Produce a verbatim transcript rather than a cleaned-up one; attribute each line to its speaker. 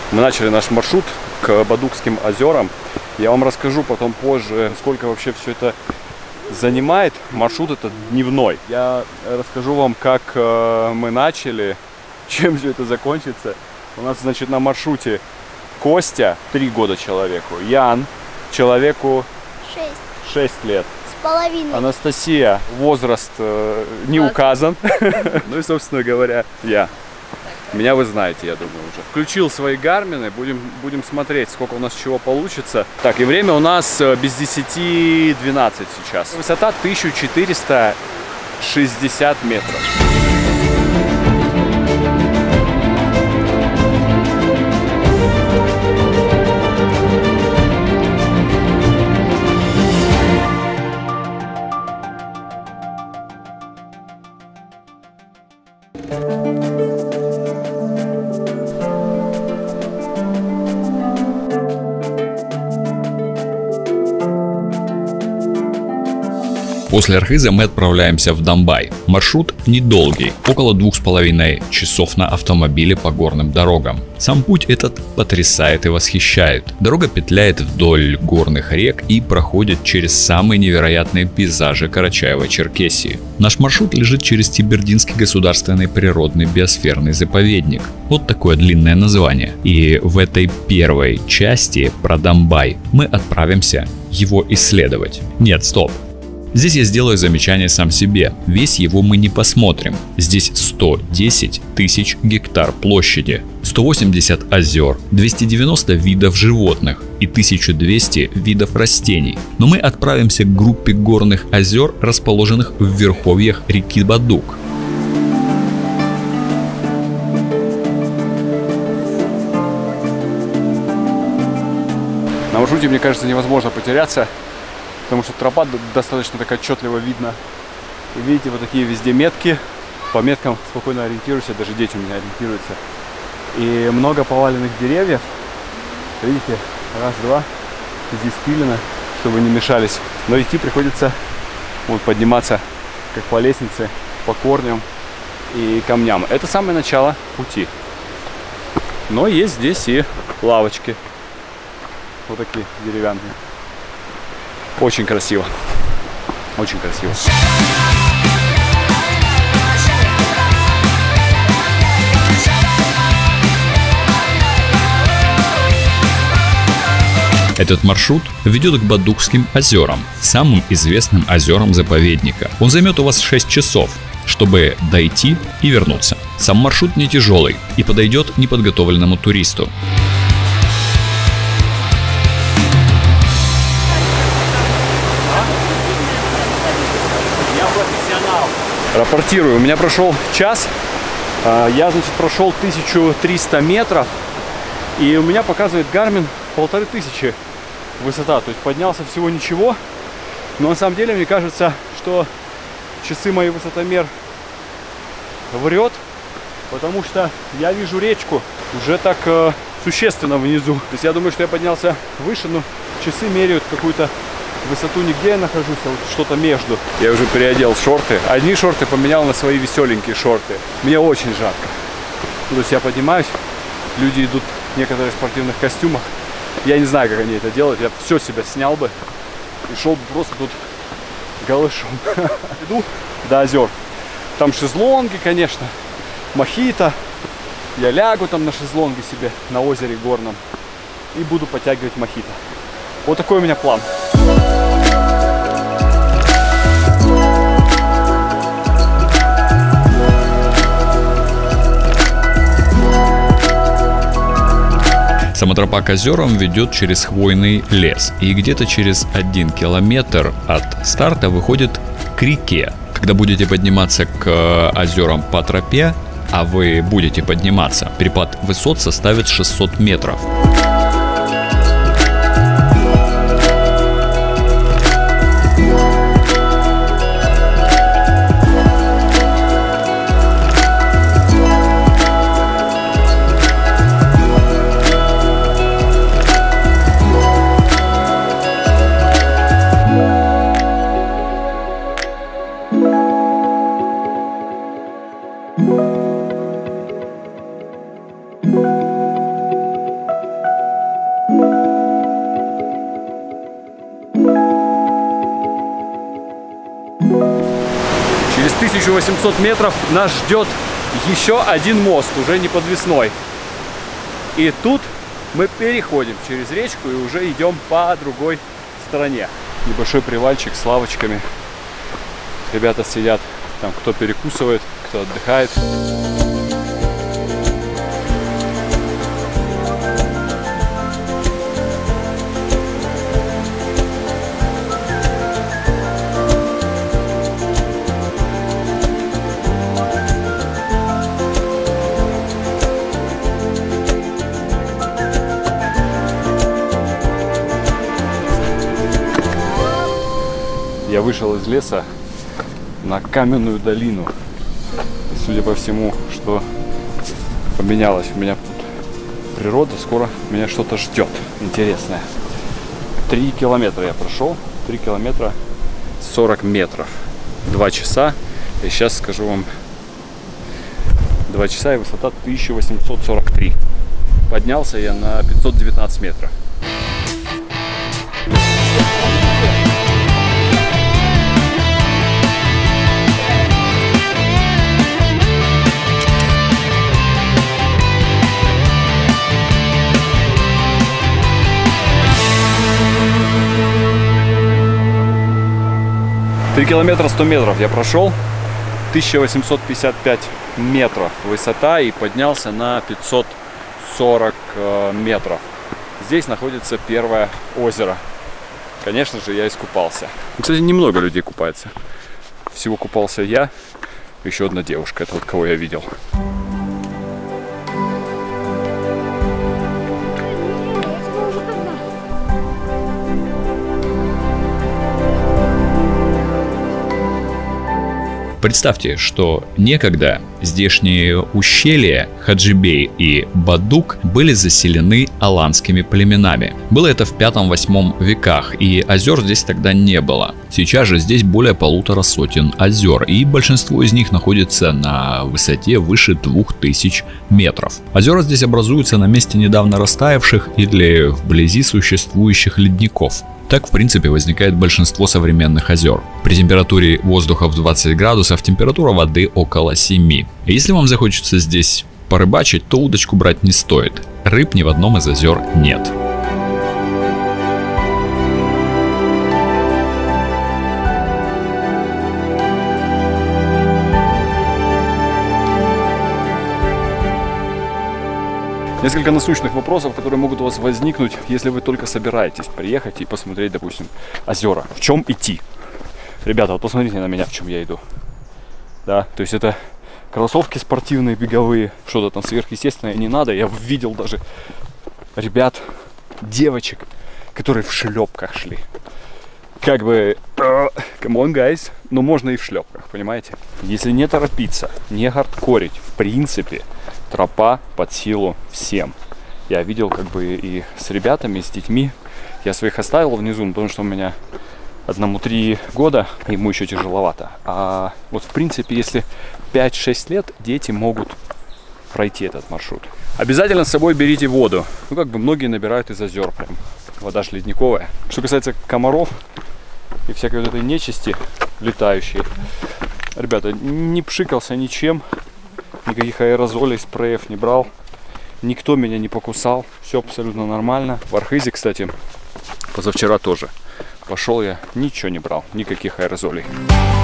Speaker 1: Мы начали наш маршрут к Бадукским озерам. Я вам расскажу потом позже, сколько вообще все это занимает. Маршрут этот дневной. Я расскажу вам, как э, мы начали, чем все это закончится. У нас, значит, на маршруте Костя, три года человеку, Ян, человеку
Speaker 2: шесть.
Speaker 1: шесть лет.
Speaker 2: С половиной.
Speaker 1: Анастасия, возраст э, не указан. Ну и, собственно говоря, я. Меня вы знаете, я думаю, уже. Включил свои гармины, будем, будем смотреть, сколько у нас чего получится. Так, и время у нас без десяти двенадцать сейчас. Высота тысяча четыреста шестьдесят метров.
Speaker 3: После Архиза мы отправляемся в Домбай. Маршрут недолгий, около двух с половиной часов на автомобиле по горным дорогам. Сам путь этот потрясает и восхищает. Дорога петляет вдоль горных рек и проходит через самые невероятные пейзажи Карачаево-Черкесии. Наш маршрут лежит через Тибердинский государственный природный биосферный заповедник. Вот такое длинное название. И в этой первой части про Домбай мы отправимся его исследовать. Нет, стоп. Здесь я сделаю замечание сам себе, весь его мы не посмотрим. Здесь сто десять тысяч гектар площади, сто восемьдесят озер, двести девяносто видов животных и тысяча двести видов растений. Но мы отправимся к группе горных озер, расположенных в верховьях реки Бадук.
Speaker 1: На маршруте, мне кажется, невозможно потеряться, потому что тропа достаточно так отчетливо видно. И видите, вот такие везде метки. По меткам спокойно ориентируешься, даже дети у меня ориентируются. И много поваленных деревьев. Видите, раз, два. Здесь пилено, чтобы не мешались. Но идти приходится вот подниматься как по лестнице, по корням и камням. Это самое начало пути. Но есть здесь и лавочки. Вот такие деревянные. Очень красиво. Очень красиво.
Speaker 3: Этот маршрут ведет к Бадукским озерам, самым известным озерам заповедника. Он займет у вас шесть часов, чтобы дойти и вернуться. Сам маршрут не тяжелый и подойдет неподготовленному туристу.
Speaker 1: Рапортирую. У меня прошел час. Я, значит, прошел тысячу триста метров. И у меня показывает Garmin полторы тысячи высота. То есть поднялся всего ничего. Но на самом деле мне кажется, что часы мои высотомер врет. Потому что я вижу речку уже так э, существенно внизу. То есть я думаю, что я поднялся выше, но часы меряют какую-то высоту, нигде я нахожусь, а вот что-то между. Я уже переодел шорты. Одни шорты поменял на свои веселенькие шорты. Мне очень жарко. То есть я поднимаюсь, люди идут некоторые в спортивных костюмах. Я не знаю, как они это делают. Я все себя снял бы и шел бы просто тут голышом. Иду до озер. Там шезлонги, конечно, мохито. Я лягу там на шезлонге себе на озере горном и буду подтягивать мохито. Вот такой у меня план.
Speaker 3: Сама тропа к озерам ведет через хвойный лес, и где-то через один километр от старта выходит к реке. Когда будете подниматься к озерам по тропе, а вы будете подниматься, перепад высот составит шестьсот метров.
Speaker 1: тысячу восемьсот метров нас ждет еще один мост, уже не подвесной. И тут мы переходим через речку и уже идем по другой стороне. Небольшой привальчик с лавочками. Ребята сидят там, кто перекусывает, кто отдыхает. Я вышел из леса на каменную долину. И, судя по всему, что поменялось у меня тут природа, скоро меня что-то ждет интересное. Три километра я прошел, три километра сорок метров, два часа. И сейчас скажу вам, два часа и высота тысяча восемьсот сорок три. Поднялся я на пятьсот девятнадцать метров. три километра сто метров я прошел, тысяча восемьсот пятьдесят пять метров высота, и поднялся на пятьсот сорок метров. Здесь находится первое озеро. Конечно же, я искупался. Кстати, немного людей купается. Всего купался я, еще одна девушка, это вот кого я видел.
Speaker 3: Представьте, что некогда здешние ущелья Хаджибей и Бадук были заселены аланскими племенами. Было это в пятом-восьмом веках, и озер здесь тогда не было. Сейчас же здесь более полутора сотен озер, и большинство из них находится на высоте выше двух тысяч метров. Озера здесь образуются на месте недавно растаявших или вблизи существующих ледников. Так, в принципе, возникает большинство современных озер. При температуре воздуха в двадцать градусов температура воды около семи. И если вам захочется здесь порыбачить, то удочку брать не стоит. Рыб ни в одном из озер нет.
Speaker 1: Несколько насущных вопросов, которые могут у вас возникнуть, если вы только собираетесь приехать и посмотреть, допустим, озера. В чем идти? Ребята, вот посмотрите на меня, в чем я иду. Да, то есть это кроссовки спортивные, беговые, что-то там сверхъестественное не надо. Я видел даже ребят, девочек, которые в шлепках шли. Как бы, come on, guys, но можно и в шлепках, понимаете? Если не торопиться, не хардкорить, в принципе, тропа под силу всем. Я видел как бы и с ребятами, и с детьми. Я своих оставил внизу, потому что у меня одному три года, ему еще тяжеловато. А вот в принципе, если пять-шесть лет, дети могут пройти этот маршрут. Обязательно с собой берите воду. Ну, как бы многие набирают из озер прям. Вода ж ледниковая. Что касается комаров и всякой вот этой нечисти летающей, ребята, не пшикался ничем. Никаких аэрозолей, спреев не брал. Никто меня не покусал. Все абсолютно нормально. В Архизе, кстати, позавчера тоже. Пошел я, ничего не брал. Никаких аэрозолей.